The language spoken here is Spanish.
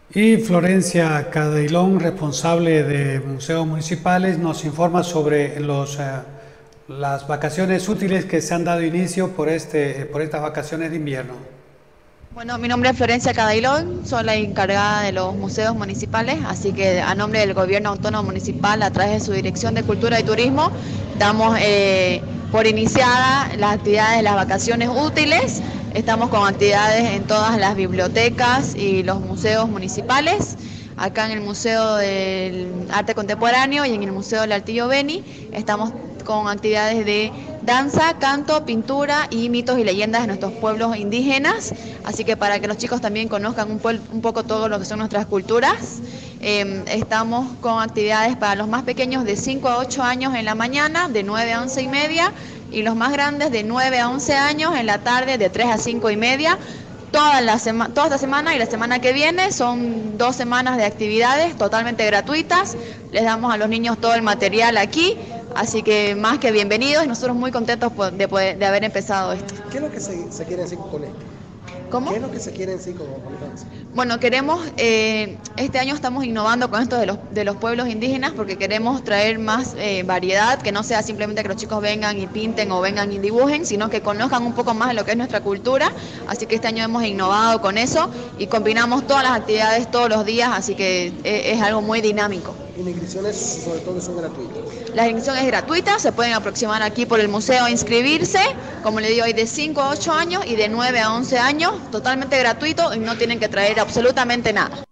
Y Florencia Cadeilón, responsable de museos municipales, nos informa sobre las vacaciones útiles que se han dado inicio por estas vacaciones de invierno. Bueno, mi nombre es Florencia Cadailón, soy la encargada de los museos municipales, así que a nombre del Gobierno Autónomo Municipal, a través de su Dirección de Cultura y Turismo, damos por iniciada las actividades de las vacaciones útiles. Estamos con actividades en todas las bibliotecas y los museos municipales. Acá en el Museo del Arte Contemporáneo y en el Museo del Altillo Beni estamos con actividades de danza, canto, pintura y mitos y leyendas de nuestros pueblos indígenas, así que para que los chicos también conozcan un poco todo lo que son nuestras culturas. Estamos con actividades para los más pequeños de 5 a 8 años en la mañana, de 9 a 11 y media, y los más grandes de 9 a 11 años en la tarde, de 3 a 5 y media. Toda esta semana y la semana que viene son 2 semanas de actividades totalmente gratuitas. Les damos a los niños todo el material aquí, así que más que bienvenidos y nosotros muy contentos de haber empezado esto. ¿Qué es lo que se quiere decir con esto? ¿Cómo? ¿Qué es lo que se quiere decir con esto? Bueno, queremos, este año estamos innovando con esto de los pueblos indígenas porque queremos traer más variedad, que no sea simplemente que los chicos vengan y pinten o vengan y dibujen, sino que conozcan un poco más de lo que es nuestra cultura. Así que este año hemos innovado con eso y combinamos todas las actividades todos los días, así que es algo muy dinámico. Y las inscripciones sobre todo son gratuitas. La inscripción es gratuita, se pueden aproximar aquí por el museo a inscribirse, como le digo, hay de 5 a 8 años y de 9 a 11 años, totalmente gratuito y no tienen que traer absolutamente nada.